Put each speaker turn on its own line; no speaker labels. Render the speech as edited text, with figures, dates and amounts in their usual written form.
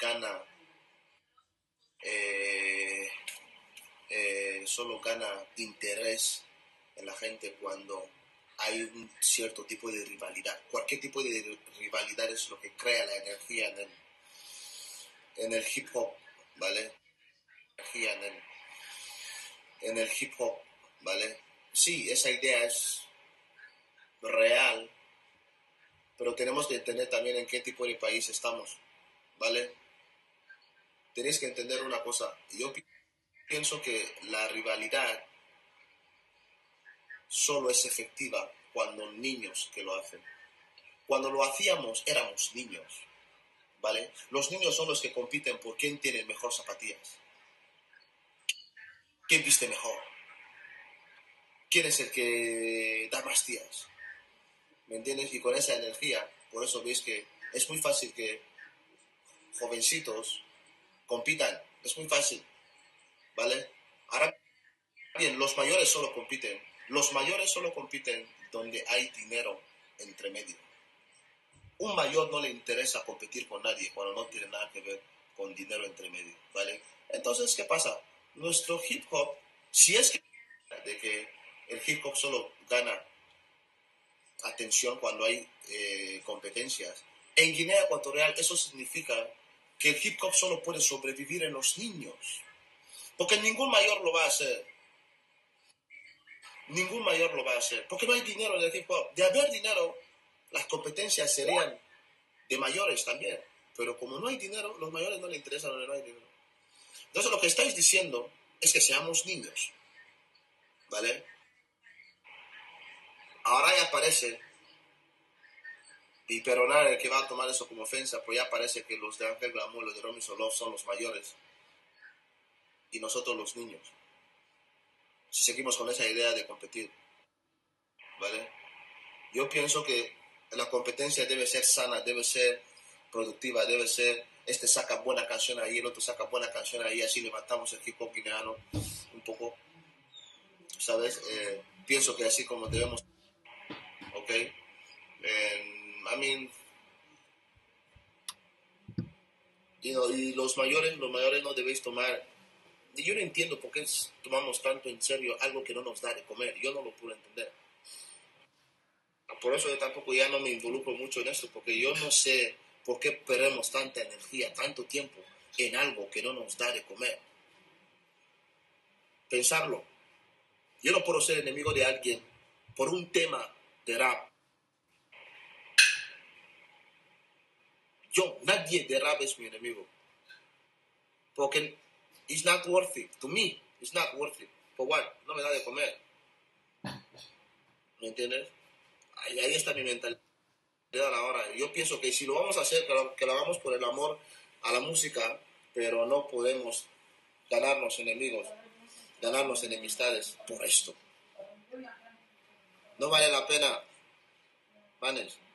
gana, solo gana interés en la gente cuando hay un cierto tipo de rivalidad. Cualquier tipo de rivalidad es lo que crea la energía en el hip hop, ¿vale? Energía en el hip hop, ¿vale? Sí, esa idea es real, pero tenemos que entender también en qué tipo de país estamos, ¿vale? Tenéis que entender una cosa. Yo pienso que la rivalidad solo es efectiva cuando niños que lo hacen. Cuando lo hacíamos éramos niños, ¿vale? Los niños son los que compiten por quién tiene mejor zapatillas, quién viste mejor, quién es el que da más tías, ¿me entiendes? Y con esa energía, por eso veis que es muy fácil que jovencitos compitan, es muy fácil, ¿vale? Ahora bien, los mayores solo compiten donde hay dinero entre medio. Un mayor no le interesa competir con nadie cuando no tiene nada que ver con dinero entre medio, ¿vale? Entonces, ¿qué pasa? Nuestro hip hop, si es que de que el hip hop solo gana atención cuando hay competencias, en Guinea Ecuatorial eso significa que el hip hop solo puede sobrevivir en los niños, porque ningún mayor lo va a hacer. Ningún mayor lo va a hacer, porque no hay dinero en el hip hop. De haber dinero, las competencias serían de mayores también, pero como no hay dinero, los mayores no les interesa donde no hay dinero. Entonces lo que estáis diciendo es que seamos niños, ¿vale? Ahora ya parece, y perdonar el que va a tomar eso como ofensa, pues ya parece que los de Ángel Glamour, los de Romy Solov son los mayores y nosotros los niños, si seguimos con esa idea de competir, ¿vale? Yo pienso que la competencia debe ser sana, debe ser productiva, debe ser, este saca buena canción ahí, el otro saca buena canción ahí, así levantamos el hip hop guineano un poco, ¿sabes? Pienso que así como debemos, ¿ok? I mean, y los mayores no debéis tomar, yo no entiendo por qué tomamos tanto en serio algo que no nos da de comer, yo no lo puedo entender. Por eso yo tampoco ya no me involucro mucho en esto, porque yo no sé por qué perdemos tanta energía, tanto tiempo en algo que no nos da de comer. Pensarlo. Yo no puedo ser enemigo de alguien por un tema de rap. Nadie de rap es mi enemigo. Porque it's not worth it. To me, it's not worth it. For what? No me da de comer. ¿Me entiendes? Ahí está mi mentalidad ahora. Yo pienso que si lo vamos a hacer, que lo hagamos por el amor a la música, pero no podemos ganarnos enemigos, ganarnos enemistades por esto. No vale la pena, manes.